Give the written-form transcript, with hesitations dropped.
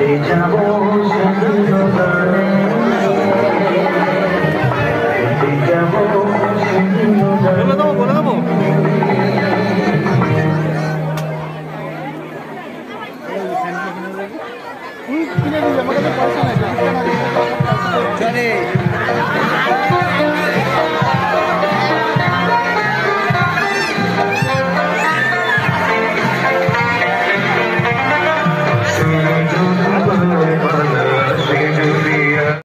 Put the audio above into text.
যাবো সেদিন গানে যাবো সেদিন বলে দেবো কিনে নিলে আমাকে তো পয়সা নাই